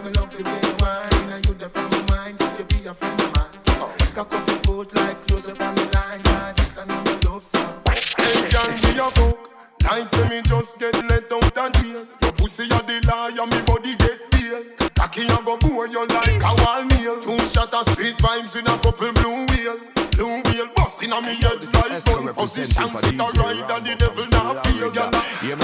me love the way you whine. And you dep on my mind, could you be a friend of mine? Cock up your foot like close up on the line. God, this I know your love song. Hey, girl, me a fuck. Like say me just get let out and jail. Your pussy a the liar, me body get bail. Cocky a go bore you like a wall nail. 2 shot of sweet vibes with a couple blue wheel. Blue wheel bustin' on me head like gun. Position fit a ride and the devil not feel. Yana,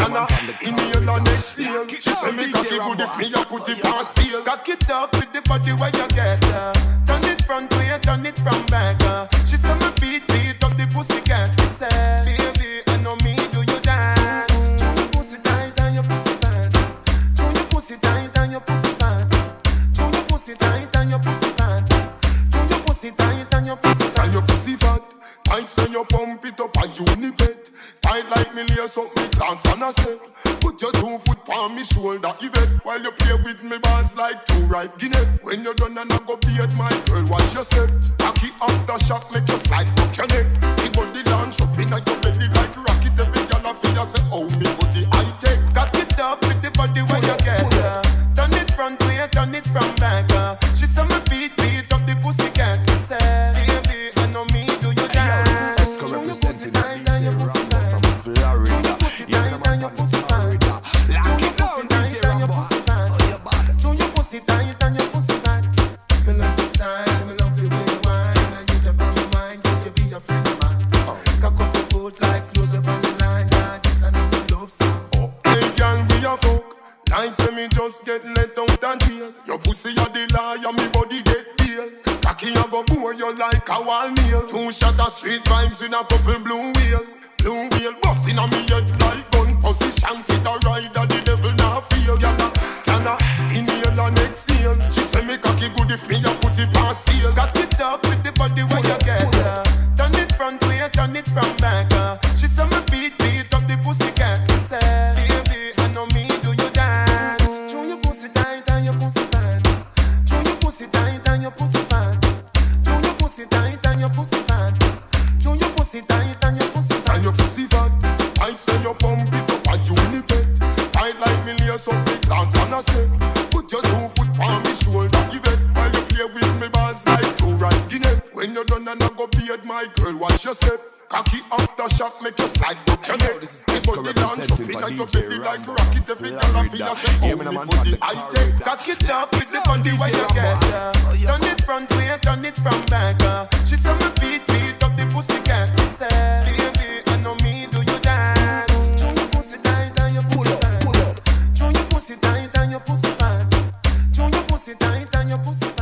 inhale and exhale. She say me cocky good if me a put it on seal. Cock it up with the body where you get turn it front way, turn it from back She say me beat up the pussy cat. She say, baby, I know me do you dance. Show your pussy tight and your pussy fat. Show your pussy tight and your pussy fat. Show your pussy tight and your pussy fat. Show your pussy tight and your pussy fat. And your pussy fat, tight say you pump it up a unipet. Tight like me lace up me glance and a step. Put your 2 foot on me shoulder, Yvette. While you play with me balls like 2 ripe guinea. When you're done and I go beat my girl, watch your step. Cocky after shock, make you slide up your neck. Me body launch up in your belly like rocket. Every girl I feel I say, oh me body I take. Cock it up with the body where you get turn it front way, turn it from back She say me beat up the pussy cat. She say, baby, I know me do you dance. Show your pussy tight and your pussy fat. Show your pussy tight and your pussy fat. Show your pussy tight and your pussy fat. Show your pussy tight and your pussy fat. Me love the style, me love the way you whine. And you dep on my mind, could you be a friend of mine? Cock up your foot like close up on the line. God, this I know your love song. Hey girl, we a fuck. Like say me just get let out and jail. Your pussy a the liar, me body get bail. Cocky a go bore you like a wall nail. 2 shot of street vibes with a couple blue wheel. Blue wheel bustin' on me head like gun. Position fit a ride and the devil not feel. Yana, inhale and exhale. She say me cocky good if me a put it on seal. Cock it up with the body where you get turn it front way, turn it from back She say me beat up the pussy cat. She say, baby, I know me do you dance. Show your pussy tight and your pussy fat. Show your pussy tight and your pussy fat. Show your pussy tight and your pussy fat. Show your pussy tight and your pussy fat. And your pussy fat, tight say you pump it up a unipet. Tight like me lace up me glance and a step. Put your 2 foot on me shoulder, Yvette. While you play with me balls like 2 ripe guinea. When you're done and I go beat my girl, watch your step. Cocky after shock, make you slide up your neck. Me body launch up in your belly like rocket. Every girl I feel I say, oh me body I take. Cock it up with the body where you get turn it front way, turn it from back She say me beat up the pussy cat. She say, baby, I know me do you dance. Show your pussy tight and your pussy fat. Show your pussy tight and your pussy fat. Show your pussy tight and your pussy fat.